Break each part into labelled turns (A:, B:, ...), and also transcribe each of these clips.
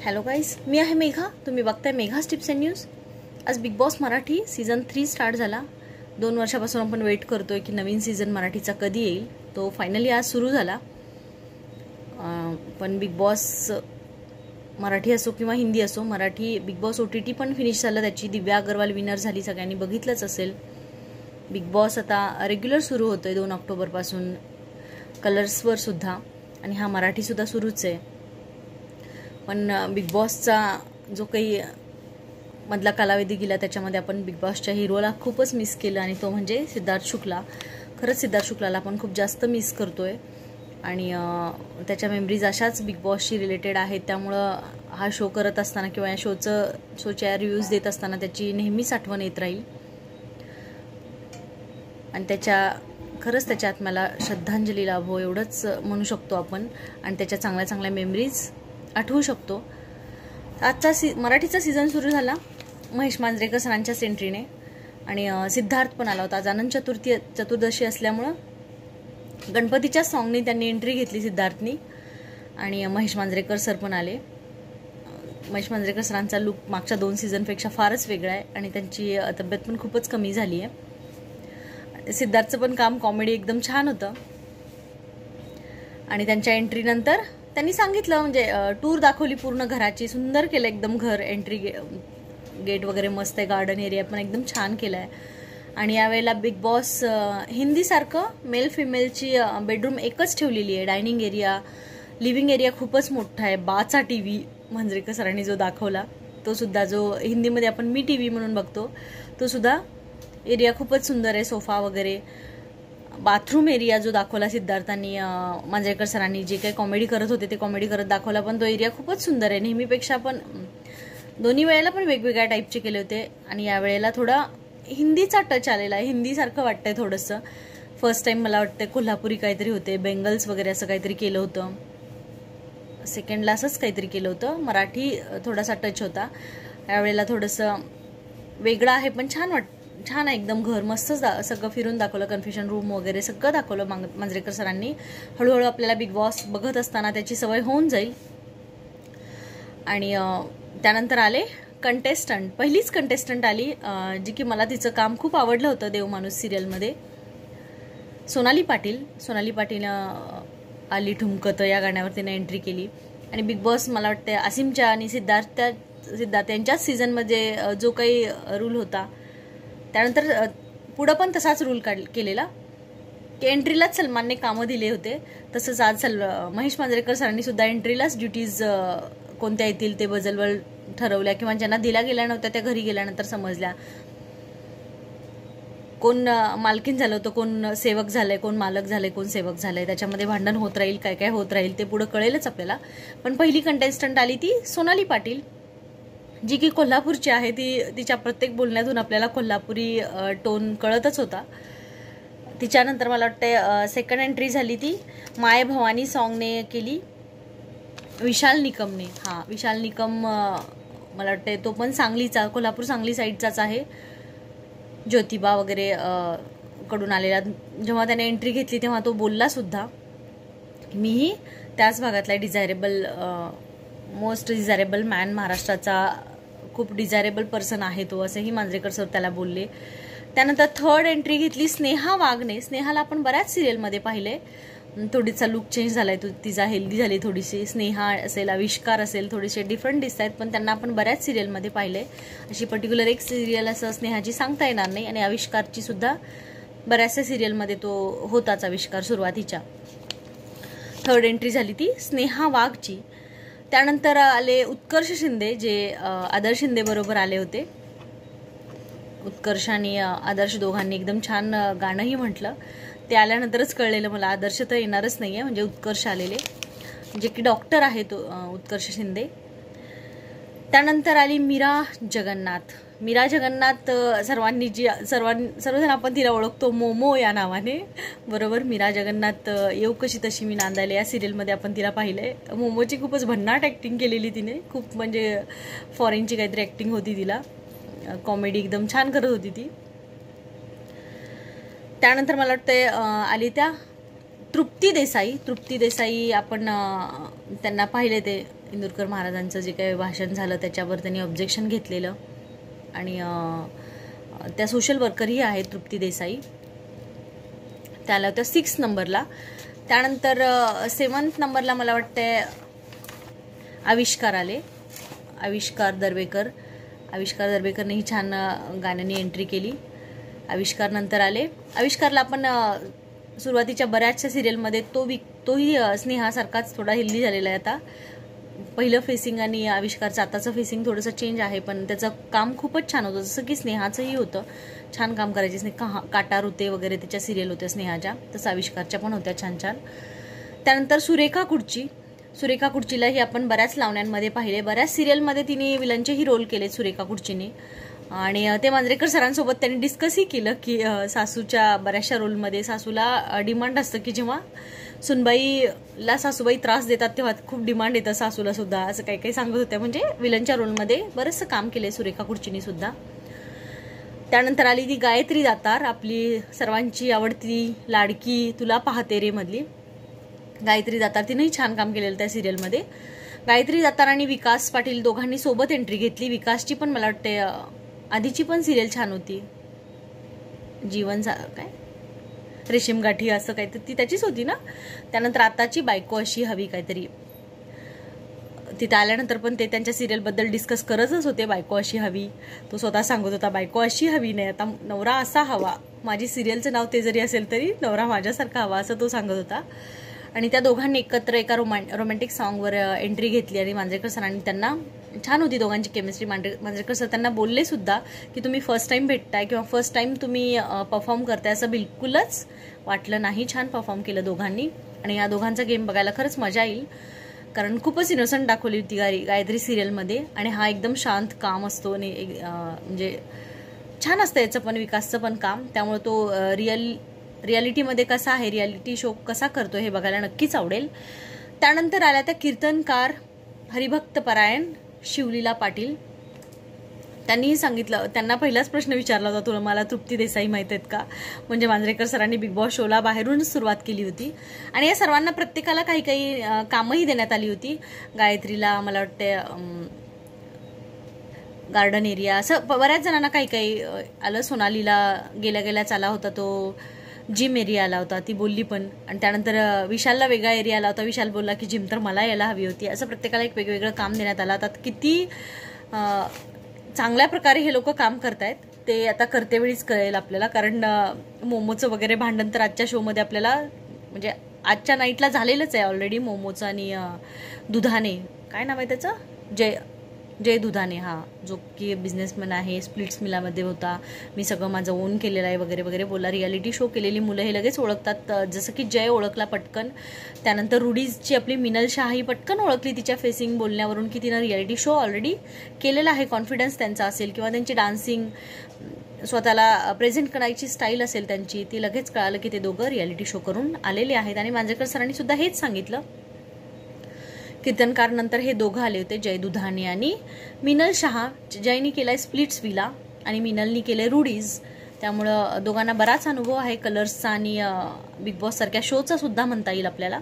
A: Hello guys, मी आहे मेघा. तुम्ही बघताय मेघाज टिप्स अँड न्यूज. आज Bigg Boss Marathi season 3 start झाला. 2 वर्षापासून आपण वेट करतोय की नवीन सीझन मराठीचा कधी येईल. तो फायनली आज सुरू झाला. पण बिग बॉस मराठी असो किंवा हिंदी असो, मराठी बिग बॉस OTT पण फिनिश झालं. त्याची दिव्या अग्रवाल विनर झाली, सगळ्यांनी बघितलंच असेल. बिग बॉस आता रेग्युलर सुरू होतोय 2 ऑक्टोबरपासून कलर्सवर सुद्धा, आणि हा मराठीसुद्धा सुरूच आहे. पण बिग बॉसचा जो काही मधला कालावधी गेला त्याच्यामध्ये आपण बिग बॉसच्या हिरोला खूपच मिस केलं, आणि तो म्हणजे सिद्धार्थ शुक्ला. खरंच सिद्धार्थ शुक्लाला आपण खूप जास्त मिस करतोय, आणि त्याच्या मेमरीज अशाच बिग बॉसशी रिलेटेड आहेत. त्यामुळं हा शो करत असताना किंवा या शोच्या रिव्ह्यूज देत असताना त्याची नेहमीच आठवण येत राहील, आणि खरंच त्याच्या आत्म्याला श्रद्धांजली लाभो एवढंच म्हणू शकतो आपण, आणि त्याच्या चांगल्या चांगल्या मेमरीज आठवू शकतो. आजचा मराठीचा सीझन सुरू झाला महेश मांजरेकर सरांच्याच एंट्रीने, आणि सिद्धार्थ पण आला होता. आज अनंत चतुर्दशी असल्यामुळं गणपतीच्या सॉंगने त्यांनी एंट्री घेतली सिद्धार्थनी, आणि महेश मांजरेकर सर पण आले. महेश मांजरेकर सरांचा लुक मागच्या 2 सीझनपेक्षा फारच वेगळा आहे, आणि त्यांची तब्येत पण खूपच कमी झाली आहे. सिद्धार्थचं पण काम कॉमेडी एकदम छान होतं, आणि त्यांच्या एंट्रीनंतर त्यांनी सांगितलं, म्हणजे टूर दाखवली पूर्ण घराची. सुंदर केलं एकदम घर. एंट्री गेट वगैरे मस्त आहे. गार्डन एरिया पण एकदम छान केला आहे. आणि यावेळेला बिग बॉस हिंदीसारखं मेल फिमेलची बेडरूम एकच ठेवलेली आहे. डायनिंग एरिया, लिव्हिंग एरिया खूपच मोठा आहे. बाचा TV मांजरेकर सरांनी जो दाखवला तो सुद्धा, जो हिंदीमध्ये आपण मी TV म्हणून बघतो, तो सुद्धा एरिया खूपच सुंदर आहे. सोफा वगैरे. बाथरूम एरिया जो दाखवला सिद्धार्थांनी, मांजरेकर सरांनी जे काही कॉमेडी करत होते ते कॉमेडी करत दाखवला, पण तो एरिया खूपच सुंदर आहे. नेहमीपेक्षा पण दोन्ही वेळेला पण वेगवेगळ्या टाईपचे केले होते, आणि यावेळेला थोडा हिंदीचा टच आलेला आहे. हिंदीसारखं वाटतंय थोडंसं. फर्स्ट टाइम मला वाटतं कोल्हापुरी काहीतरी होते, बेंगल्स वगैरे असं काहीतरी केलं होतं. सेकंडला असंच काहीतरी केलं होतं. मराठी थोडासा टच होता. यावेळेला थोडंसं वेगळं आहे, पण छान आहे एकदम. घर मस्त सगळं फिरून दाखवलं. कन्फ्युजन रूम वगैरे सगळं दाखवलं मांजरेकर सरांनी. हळूहळू आपल्याला बिग बॉस बघत असताना त्याची सवय होऊन जाईल. आणि त्यानंतर आले कंटेस्टंट. पहिलीच कंटेस्टंट आली जी की मला तिचं काम खूप आवडलं होतं देवमाणूस सिरियलमध्ये. सोनाली पाटील आली ठुमकत या गाण्यावर तिने एंट्री केली. आणि बिग बॉस मला वाटतं आसिमच्या आणि सिद्धार्थ यांच्याच सीझनमध्ये जो काही रूल होता, त्यानंतर पुढं पण तसाच रूल केलेला की एंट्रीलाच सलमानने कामं दिले होते. तसंच आज महेश मांजरेकर सरांनी सुद्धा एंट्रीलाच ड्युटीज कोणत्या येतील ते बजलवर ठरवल्या, किंवा ज्यांना दिल्या गेल्या नव्हत्या त्या घरी गेल्यानंतर समजल्या. कोण मालकीन झालं होतं, कोण सेवक झालंय, कोण मालक झालंय, कोण सेवक झालंय. त्याच्यामध्ये भांडण होत राहील, काय काय होत राहील ते पुढं कळेलच आपल्याला. पण पहिली कंटेस्टंट आली ती सोनाली पाटील, जी की कोल्हापूरची आहे. तिच्या प्रत्येक बोलण्यातून आपल्याला कोल्हापुरी टोन कळतच होता. तिच्यानंतर मला वाटतं सेकंड एंट्री झाली ती माय भवानी सॉंगने केली, विशाल निकमने. विशाल निकम मला वाटतं तो पण सांगलीचा, कोल्हापूर सांगली साईडचाच आहे. ज्योतिबा वगैरे कडून आलेला. जेव्हा त्याने एंट्री घेतली तेव्हा तो बोलला सुद्धा, मीही त्याच भागातला मोस्ट डिझायरेबल मॅन, महाराष्ट्राचा खूप डिझायरेबल पर्सन आहे तो, असेही मांजरेकर सर त्याला बोलले. त्यानंतर थर्ड एंट्री घेतली स्नेहा वाघने. स्नेहाला आपण बऱ्याच सिरियलमध्ये पाहिले. थोडीसा लुक चेंज झालाय, तिचा हेल्दी झाली थोडीशी. स्नेहा असेल, आविष्कार असेल, थोडेसे डिफरंट दिसत आहेत, पण त्यांना आपण बऱ्याच सिरियलमध्ये पाहिले. अशी पर्टिक्युलर एक सिरियल असं स्नेहाची सांगता येणार नाही. आणि आविष्कारची सुद्धा बऱ्याचशा सिरियलमध्ये तो होताच आविष्कार सुरुवातीच्या. थर्ड एंट्री झाली ती स्नेहा वाघची. त्यानंतर आले उत्कर्ष शिंदे, जे आदर्श शिंदे बरोबर आले होते. उत्कर्ष आणि आदर्श दोघांनी एकदम छान गाणंही म्हटलं. ते आल्यानंतरच कळलेलं मला आदर्श तर येणारच नाही आहे, म्हणजे उत्कर्ष आलेले, जे की डॉक्टर आहे तो उत्कर्ष शिंदे. त्यानंतर आली मीरा जगन्नाथ. सर्वजण आपण तिला ओळखतो मोमो या नावाने. बरोबर, मीरा जगन्नाथ. येऊ कशी तशी मी नांदायला या सिरियलमध्ये आपण तिला पाहिलंय. मोमोची खूपच भन्नाट ॲक्टिंग केलेली तिने. खूप म्हणजे फॉरेनची काहीतरी ॲक्टिंग होती तिला. कॉमेडी एकदम छान करत होती ती. त्यानंतर मला वाटतं आली त्या तृप्ती देसाई. आपण त्यांना पाहिले ते इंदुरकर महाराजांचं जे काही भाषण झालं त्याच्यावर त्यांनी ऑब्जेक्शन घेतलेलं. आणि त्या सोशल वर्करही आहेत तृप्ती देसाई, त्याला होत्या 6 नंबरला. त्यानंतर 7th नंबरला मला वाटते आविष्कार आले, आविष्कार दर्वेकरनेही छान गाण्याने एंट्री केली. आविष्कार नंतर आले. आविष्कारला आपण सुरुवातीच्या बऱ्याचशा सिरियलमध्ये तोही स्नेहासारखाच थोडा हेल्दी झालेला आहे. आता पहिलं फेसिंग आणि आविष्कारचं आताचं फेसिंग थोडंसं चेंज आहे, पण त्याचं काम खूपच छान होतं, जसं की स्नेहाचंही होतं. छान काम करायचे. काटार होते वगैरे त्याच्या सिरियल होत्या स्नेहाच्या, तसं आविष्कारच्या पण होत्या छान छान. त्यानंतर सुरेखा कुडचीलाही आपण बऱ्याच लावण्यांमध्ये पाहिले, बऱ्याच सिरियलमध्ये तिने विलनचेही रोल केले सुरेखा कुडचीने. आणि ते मांजरेकर सरांसोबत त्यांनी डिस्कसही केलं की सासूच्या बऱ्याचशा रोलमध्ये सासूला डिमांड असतं की जेव्हा सुनबाईला सासूबाई त्रास देतात तेव्हा खूप डिमांड येतं सासूला सुद्धा, असं काही काही सांगत होत्या. म्हणजे विलनच्या रोलमध्ये बरंचसं काम केलंय सुरेखा कुडचीने सुद्धा. त्यानंतर आली ती गायत्री दातार, आपली सर्वांची आवडती लाडकी तुला पाहते रे मधली गायत्री दातार. तिनेही छान काम केलेलं त्या सिरियलमध्ये. गायत्री दातार आणि विकास पाटील दोघांनी सोबत एंट्री घेतली. विकासची पण मला वाटते आधीची पण सिरियल छान होती, जीवन काय रेशीम गाठी असं काहीतरी, ती त्याचीच होती ना. त्यानंतर आताची बायको अशी हवी काहीतरी, तिथे आल्यानंतर पण ते त्यांच्या सिरियलबद्दल डिस्कस करतच होते. बायको अशी हवी, तो स्वतः सांगत होता बायको अशी हवी नाही, आता नवरा असा हवा. माझी सिरियलचं नाव ते जरी असेल तरी नवरा माझ्यासारखा हवा, असं तो सांगत होता. आणि त्या दोघांनी एकत्र एका रोमॅन्टिक सॉन्गवर एंट्री घेतली. आणि मांजरेकर सरांनी त्यांना, छान होती दोघांची केमिस्ट्री. मांजरेकर सर त्यांना बोलले सुद्धा की तुम्ही फर्स्ट टाइम भेटताय किंवा फर्स्ट टाइम तुम्ही परफॉर्म करताय असं बिलकुलच वाटलं नाही. छान परफॉर्म केलं दोघांनी. आणि या दोघांचा गेम बघायला खरंच मजा येईल, कारण खूपच इनोसंट दाखवली होती गायत्री सिरियलमध्ये. आणि हा एकदम शांत काम असतो आणि म्हणजे छान असतं याचं पण, विकासचं पण काम. त्यामुळे तो रियालिटीमध्ये कसा आहे, रियालिटी शो कसा करतो हे बघायला नक्कीच आवडेल. त्यानंतर आल्या त्या कीर्तनकार हरिभक्त परायण शिवलीला पाटील. त्यांनीही सांगितलं, त्यांना पहिलाच प्रश्न विचारला होता, तुला मला तृप्ती देसाई माहीत आहेत का. म्हणजे मांजरेकर सरांनी बिग बॉस शोला बाहेरूनच सुरुवात केली होती. आणि या सर्वांना प्रत्येकाला काही काही कामही देण्यात आली होती. गायत्रीला मला वाटते गार्डन एरिया, असं बऱ्याच जणांना काही काही आलं. सोनालीला गेल्या आला होता तो जिम एरिया आला होता, ती बोलली पण. आणि त्यानंतर विशालला वेगळा एरिया आला होता, विशाल बोलला की जिम तर मला यायला हवी होती. असं प्रत्येकाला एक वेगवेगळं काम देण्यात आलं. आता किती चांगल्या प्रकारे हे लोक काम करतायत ते आता करतेवेळीच कळेल आपल्याला. कारण मोमोचं वगैरे भांडण तर आजच्या शोमध्ये आपल्याला, म्हणजे आजच्या नाईटला झालेलंच आहे ऑलरेडी. मोमोचं आणि दुधाने, काय नाव आहे त्याचं, जय दुधाने, हा, जो की बिझनेसमॅन आहे, स्प्लिट्स मिलामध्ये होता, मी सगळं माझं ओन केलेलं आहे वगैरे वगैरे बोला. रियालिटी शो केलेली मुलं हे लगेच ओळखतात, जसं की जय ओळखला पटकन. त्यानंतर रुडीजची आपली मिनल शाह ही पटकन ओळखली तिच्या फेसिंग बोलण्यावरून की तिनं रियालिटी शो ऑलरेडी केलेला आहे. कॉन्फिडन्स त्यांचा असेल किंवा त्यांची डान्सिंग, स्वतःला प्रेझेंट करायची स्टाईल असेल त्यांची, ती लगेच कळालं की ते दोघं रियालिटी शो करून आलेले आहेत. आणि मांजरेकर सरांनी सुद्धा हेच सांगितलं. कीर्तनकार नंतर हे दोघं आले होते, जय दुधाने आणि मिनल शहा. जयनी केलाय स्प्लिट्स विला आणि मिनलनी केले रुडीज. त्यामुळं दोघांना बराच अनुभव आहे कलर्सचा आणि बिग बॉस सारख्या शोचा सुद्धा म्हणता येईल आपल्याला.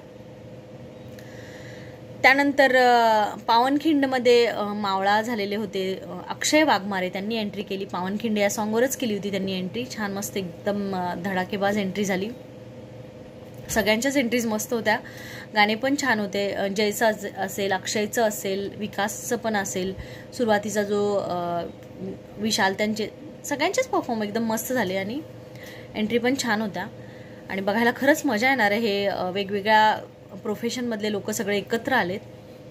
A: त्यानंतर पावनखिंडमध्ये मावळा झालेले होते अक्षय वाघमारे, त्यांनी एंट्री केली. पावनखिंड या सॉन्गवरच केली होती त्यांनी एंट्री. छान मस्त एकदम धडाकेबाज एंट्री झाली. सगळ्यांच्याच एंट्रीज मस्त होत्या, गाणे पण छान होते. जयचं असेल, अक्षयचं असेल, विकासचं पण असेल, सुरुवातीचा जो विशाल, त्यांचे सगळ्यांचेच परफॉर्म एकदम मस्त झाले आणि एंट्री पण छान होत्या. आणि बघायला खरंच मजा येणार आहे. हे वेगवेगळ्या प्रोफेशनमधले लोक सगळे एकत्र आलेत.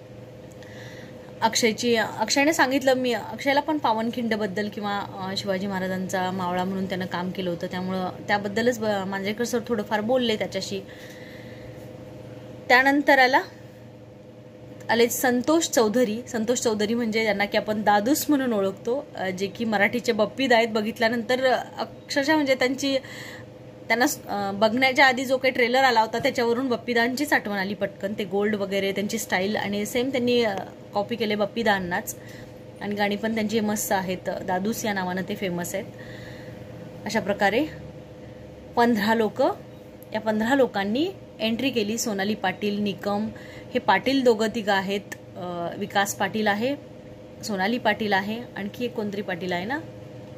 A: अक्षयने सांगितलं, मी अक्षयला पण पावनखिंडबद्दल किंवा शिवाजी महाराजांचा मावळा म्हणून त्यानं काम केलं होतं, त्यामुळं त्याबद्दलच मांजरेकर सर थोडंफार बोलले त्याच्याशी. त्यानंतर आले संतोष चौधरी म्हणजे ज्यांना की आपण दादूस म्हणून ओळखतो, जे की मराठीचे बप्पीद आहेत. बघितल्यानंतर अक्षरशः म्हणजे त्यांना बघण्याच्या आधी जो काही ट्रेलर आला होता त्याच्यावरून बप्पीदांचीच आठवण आली पटकन. ते गोल्ड वगैरे त्यांची स्टाईल आणि सेम त्यांनी कॉपी केले बप्पीदांनाच. आणि गाणी पण त्यांची मस्त आहेत, दादूस या नावानं ते फेमस आहेत. अशा प्रकारे 15 लोक, या 15 लोकांनी एंट्री केली. सोनाली पाटील, निकम, हे पाटील दोघं तिघं आहेत. विकास पाटील आहे, सोनाली पाटील आहे, आणखी एक कोणतरी पाटील आहे ना,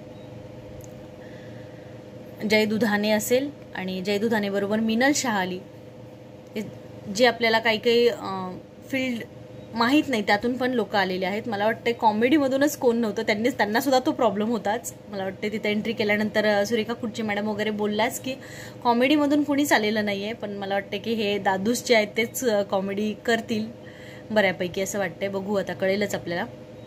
A: जय दुधाने असेल, आणि जय दुधाने बरोबर मिनल शहाली, जे आपल्याला काही काही फील्ड माहीत नाही त्यातून पण लोक आलेले आहेत. मला वाटतं कॉमेडीमधूनच कोण नव्हतं, त्यांना सुद्धा तो प्रॉब्लेम होताच. मला वाटतं तिथे एंट्री केल्यानंतर सुरेखा कुडचे मॅडम वगैरे बोलल्याच की कॉमेडीमधून कोणीच आलेलं नाही आहे, पण मला वाटतं की हे दादूस जे आहेत तेच कॉमेडी करतील बऱ्यापैकी असं वाटतंय. बघू आता, कळेलच आपल्याला.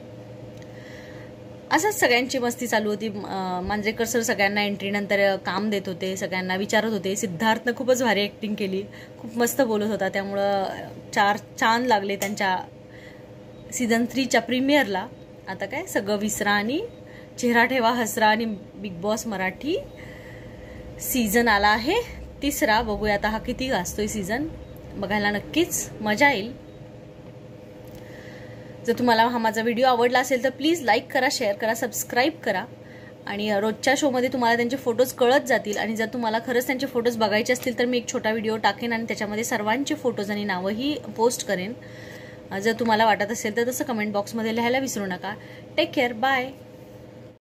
A: असंच सगळ्यांची मस्ती चालू होती. मांजरेकर सर सगळ्यांना एंट्री नंतर काम देत होते, सगळ्यांना विचारत होते. सिद्धार्थनं खूपच भारी ॲक्टिंग केली, खूप मस्त बोलत होता, त्यामुळं 4 चांद लागले त्यांच्या सीझन 3च्या प्रीमियरला. आता काय सगळं विसरा आणि चेहरा ठेवा हसरा, आणि बिग बॉस मराठी सीझन आला आहे 3रा. बघूया आता हा किती गाजतोय सीझन, बघायला नक्कीच मजा येईल. जर तुम्हाला हा माझा व्हिडिओ आवडला असेल तर प्लीज लाईक करा, शेअर करा, सबस्क्राईब करा. आणि रोजच्या शोमध्ये तुम्हाला त्यांचे फोटोज कळत जातील. आणि जर तुम्हाला खरंच त्यांचे फोटोज बघायचे असतील तर मी एक छोटा व्हिडिओ टाकेन आणि त्याच्यामध्ये सर्वांचे फोटोज आणि नावंही पोस्ट करेन. जर तुम्हाला वाटत असेल तर तसं कमेंट बॉक्समध्ये लिहायला विसरू नका. Take care, bye.